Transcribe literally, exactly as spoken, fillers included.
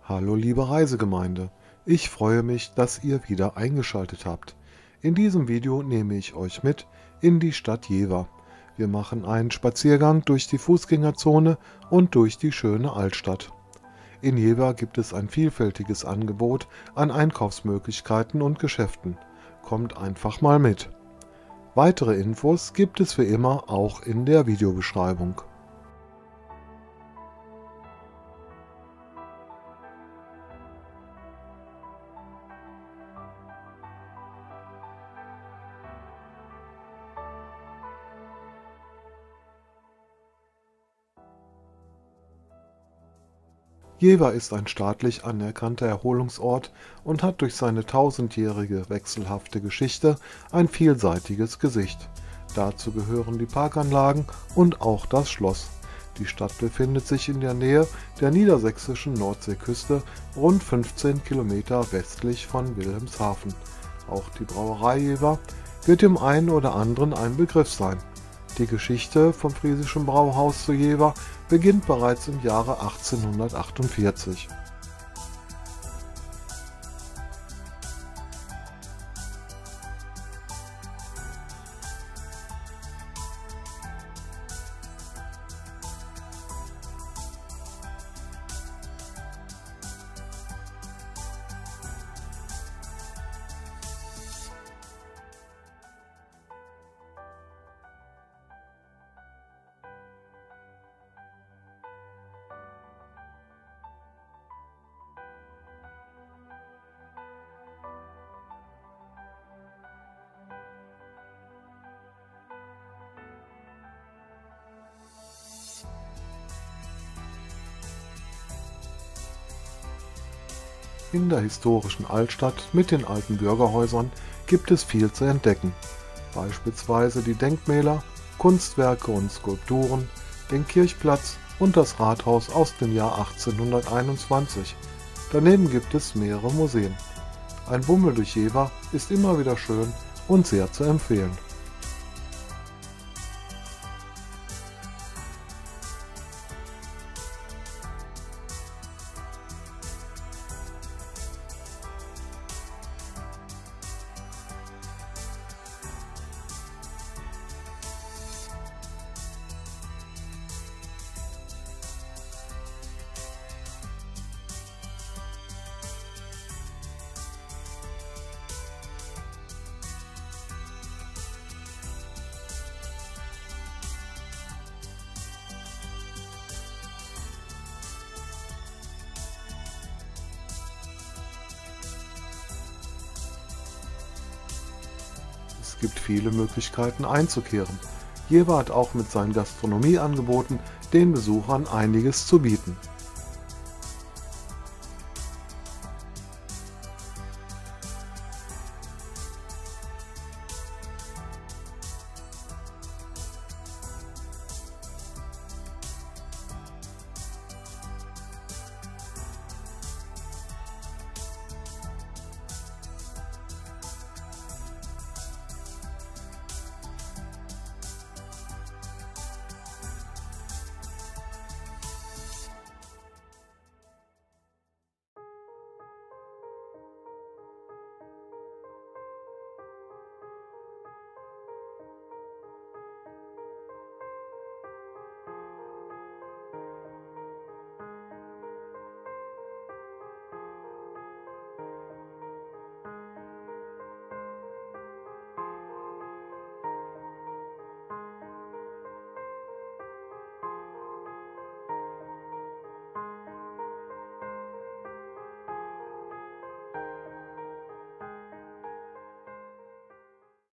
Hallo liebe Reisegemeinde, ich freue mich, dass ihr wieder eingeschaltet habt. In diesem Video nehme ich euch mit in die Stadt Jever. Wir machen einen Spaziergang durch die Fußgängerzone und durch die schöne Altstadt. In Jever gibt es ein vielfältiges Angebot an Einkaufsmöglichkeiten und Geschäften. Kommt einfach mal mit. Weitere Infos gibt es wie immer auch in der Videobeschreibung. Jever ist ein staatlich anerkannter Erholungsort und hat durch seine tausendjährige wechselhafte Geschichte ein vielseitiges Gesicht. Dazu gehören die Parkanlagen und auch das Schloss. Die Stadt befindet sich in der Nähe der niedersächsischen Nordseeküste, rund fünfzehn Kilometer westlich von Wilhelmshaven. Auch die Brauerei Jever wird dem einen oder anderen ein Begriff sein. Die Geschichte vom Friesischen Brauhaus zu Jever beginnt bereits im Jahre achtzehnhundertachtundvierzig. In der historischen Altstadt mit den alten Bürgerhäusern gibt es viel zu entdecken, beispielsweise die Denkmäler, Kunstwerke und Skulpturen, den Kirchplatz und das Rathaus aus dem Jahr achtzehnhunderteinundzwanzig. Daneben gibt es mehrere Museen. Ein Bummel durch Jever ist immer wieder schön und sehr zu empfehlen. Es gibt viele Möglichkeiten einzukehren. Jever hat auch mit seinen Gastronomieangeboten den Besuchern einiges zu bieten.